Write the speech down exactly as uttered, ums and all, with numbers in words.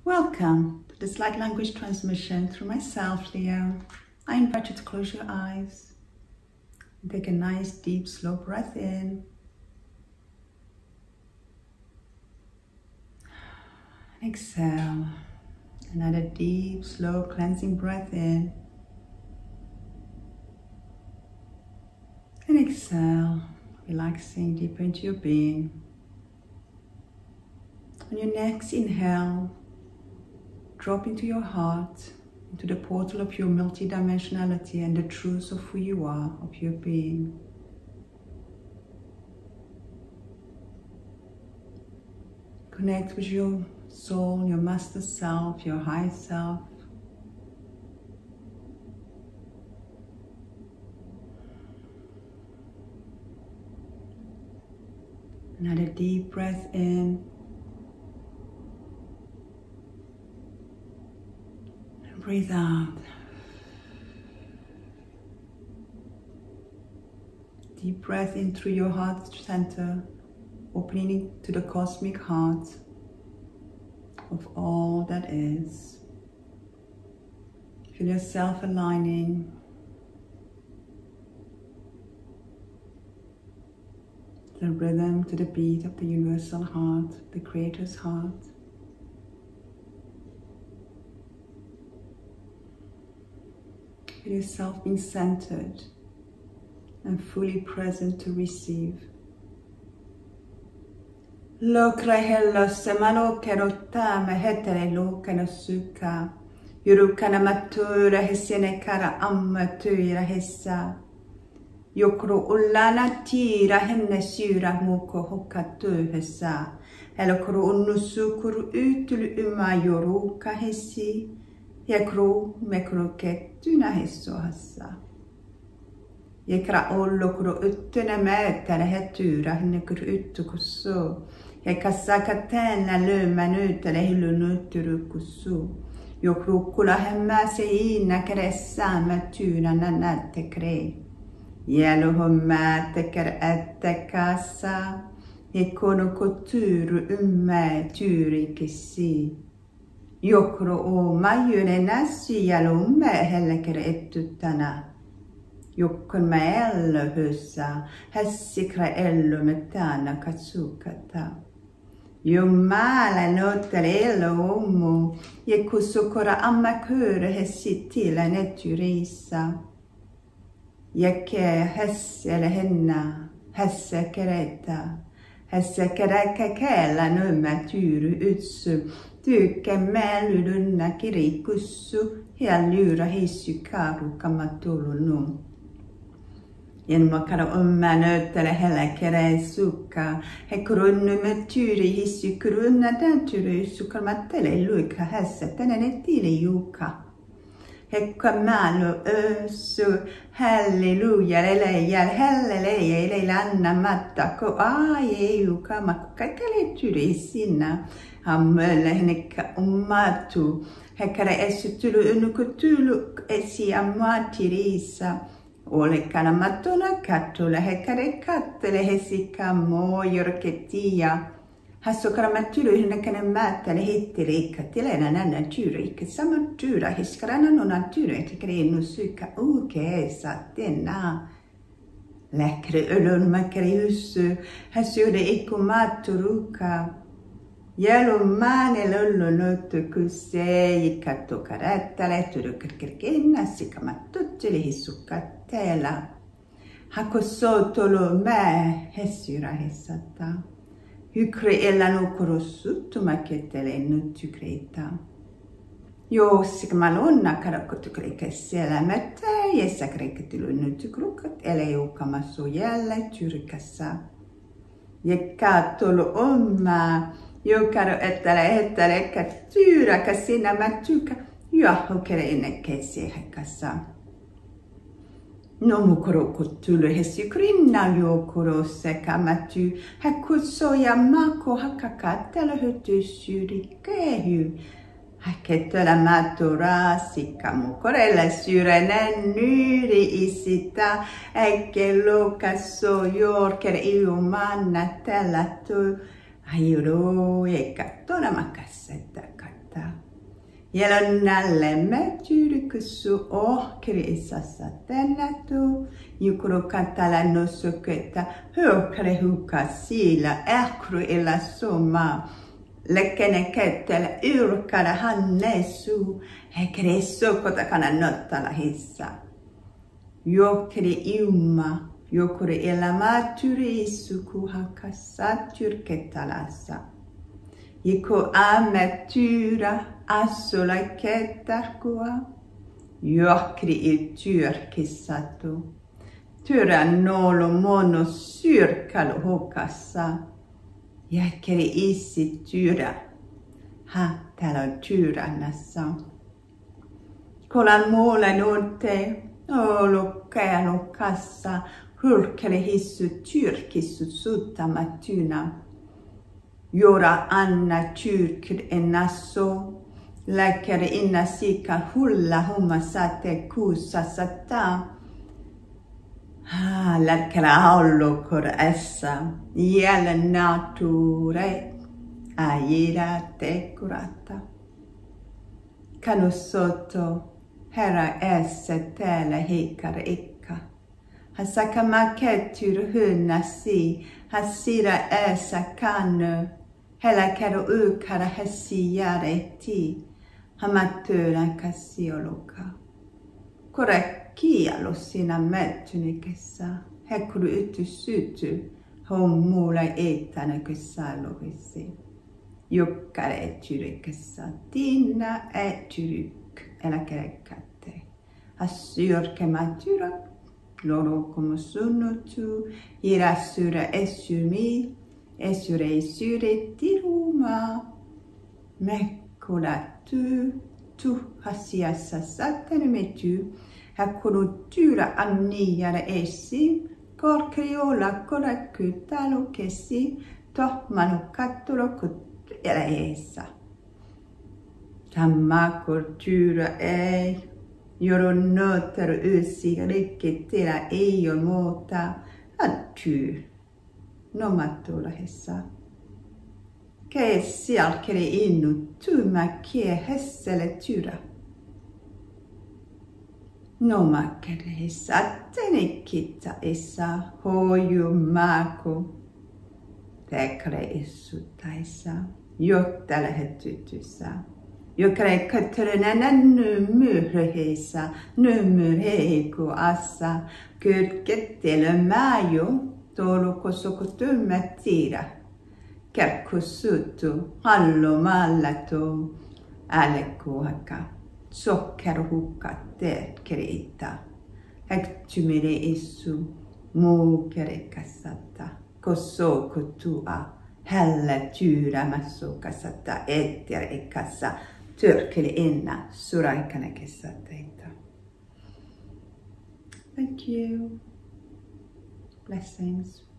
Welcome to this light language transmission through myself, Leo. I invite you to close your eyes and take a nice deep slow breath in. And exhale. Another deep slow cleansing breath in. And exhale, relaxing deeper into your being. On your next inhale, drop into your heart, into the portal of your multidimensionality and the truth of who you are, of your being. Connect with your soul, your master self, your high self. Another deep breath in. Breathe out. Deep breath in through your heart center, opening to the cosmic heart of all that is. Feel yourself aligning. The rhythm to the beat of the universal heart, the Creator's heart. Feel yourself being centered and fully present to receive. Lokra hello semano kerota mehetere lokana suka. Yurukana matura hesene kara amma tuira hessa. Yokro ullana tira henne syra moko hokatu hessa. Helokro unnusukuru utulu uma yoruka hessi. Yekro mekro kettuna hesso hassa. Yekra ollo kro uttuna mätare hetura henne kro uttu kusso. Yekassa katena lömman utale hilunuturu kusso. Yokro kula hemma seina kressa matuna nanate kre. Yelo homma teker ette kassa. Yekono koturu umme turi kissi. Yokro o majune nassi jalumme hellekere ettutana. Jokkon mä ello hyssä, hässikra ello metana katsukata. Jummala nottele ello ommu, jekkusukora amma köre hessitila netyrissa. Jekke hässele henna, hässe kereta, hässe kereka kella numma tyry utsu. Tyykkä määlydunna kirikussu ja lyra hissu karu kamatulunu. Jenmakara omma nöttele hellä kere sukka. He krunnu med tyri hissu krunna den tyry sukkarmattele luikka hässä tänne nettili juka. Hekka maalu össu halleluja lelejäl helleleja elei lanna matta ko ai ei juka makku kaikkele tyri sinna. Hammölle hennekka ummatu. Hekkara essyttely unnukutylu esi ammatirissa. Olekana mattona kattula hekkare kattele hesikka moojorketia. Hassokara mattyly hennekane määttele hittiriikka. Tilena nanna tyriikka. Sama tyra hiskarana nona tyri. Hekkare ennu sykka ukeessa tenna. Läkkre ölön mäkkare jussu. Hassude ikku matturuka. Jällo maane lollo notto kusse ikatto karattale turukirkirkinna sikamattutili hissukkatteella. Hako sotolo mä hessyra hessata. Hykre ella nukorossuttu makettele nuttykreita. Joo sikamalonna karakkotukreike siellä mättä jessa kreiketily nuttykrukat ele juukamassu jälle tyrkässä. Jekkattolo ommaa. Jokaro ettele ettele kattyra kasina mattuka. Jaho kere innekesi hekassa. No mukoro kutulu hessi krinna jokoro seka mattu. Hakutso ja mako hakakattele hytyssyri kehy. Hakettola matura sikka mukorella syrenen nyri isita. Äkke lokasso jorker iumanna tällä tu. Aiuro, eikä todella makassetta kattaa. Yelonnalle me tyrikusu ohkiri isassa tennätu. Jukuru katala nosuketa hökre huka sila äkru illa summa. Lekkene kettele yrkara hannesu. Hekri sukota kana nottala hissa. Jokri iumma. Jokri illa maturi isuku hakassa tyrketalassa. Jiko ametyra assola kettakua. Jokri i tyrkissatu. Tyra nolo mono syrkalu hokassa. Jäkeri issi tyra. Ha, täällä on tyrannassa. Kolan muulen uute. Olo käälu kassa. Hurkeli hissu tyrkissu suttamatuna. Jora anna tyrkid ennasso. Läkeri inna sika hulla humma sate kuussa sata. Ah, läkeri aullo koressa. Jälle nature. Ajira te kurata. Kanussoto. Herra esse täällä heikkar ikka. Hasaka maketyr hunna si. Hasira essa kannu. Hela kero ukara hesi yareti. Hamatöna kasioloka. Kore kialo sina mettynikessä. Hekuru ytty syty. Hommuula eitana kyssalohissi. Jukkare etyrikessä. Tinna etyryk. Älä kerekkätte. Assyrke matyra. Loro como sunnutu. Irasyra esymi. Esyre syre tiruma. Mekkula tu. Tu hasiassa sattenemety. Hakunu tyra annijara esi. Korkeola korakku talukesi. Tohmanu kattolo kuttu elä eessä. Tamma kultura ei. Joron nöter ysi rikkitila ei on muuta. Attyy. Nomatulahessa. Kee sialkeri innu tuuma kie hessele tyra. Nomakkerissa tenikkitta issa hoju maaku. Tekre issuttaissa. Jotta lähettytyssä. Jokre katrinana nymyrheissa. Nymyrheiku assa. Kyrkettele maajo. Toloko sokotummat tira. Kerkussutu. Hallo mallato. Alekuhaka. Sokkerhukka teet kerita. Hektymire issu. Muu kerekassata. Kosokutua. Hällä tyyrämässukasata. Etterekassa. Törkeli enna. Suraikana kesateita. Thank you. Blessings.